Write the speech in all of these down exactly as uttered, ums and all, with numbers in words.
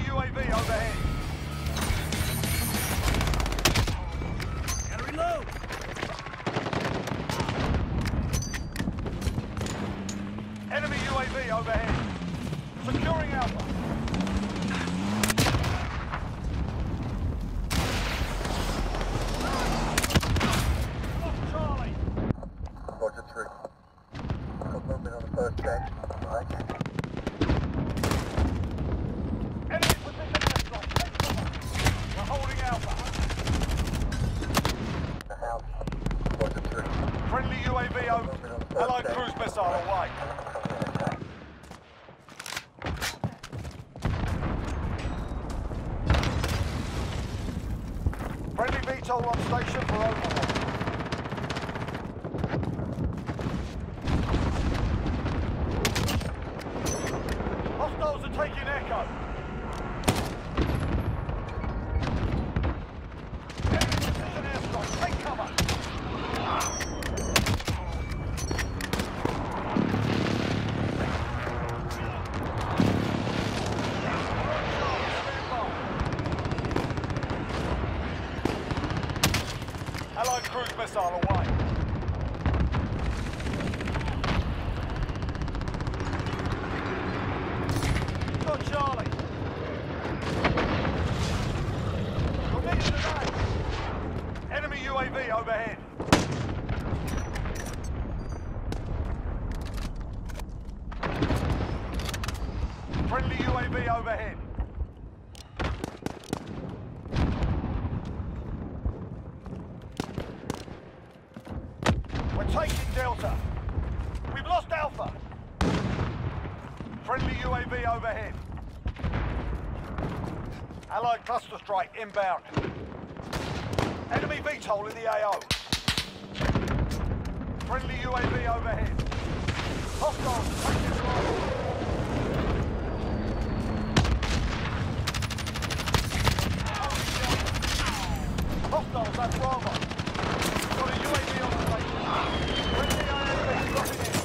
U A V overhead. Gotta reload! Enemy U A V overhead. Securing Alpha. Lost Charlie. Roger three. Got movement on the first deck. Right. Enemy position airstrike. Take cover. We're holding Alpha. The house. Roger three. Friendly U A V over. Allied cruise missile away. Friendly V TOL on station for overwatch. Hostiles are taking Echo. Enemy precision airstrike. Take cover. Allied cruise missile away. Got Charlie. We're meeting today. Enemy U A V overhead. Friendly U A V overhead. We're taking Delta. We've lost Alpha. Friendly U A V overhead. Allied cluster strike inbound. Enemy V TOL in the A O. Friendly U A V overhead. Hostiles taking Bravo. Hostiles at Bravo. Got a U A V on station. Friendly I A V dropping in.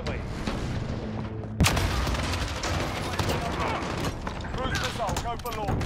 Cruise missile, go for launch.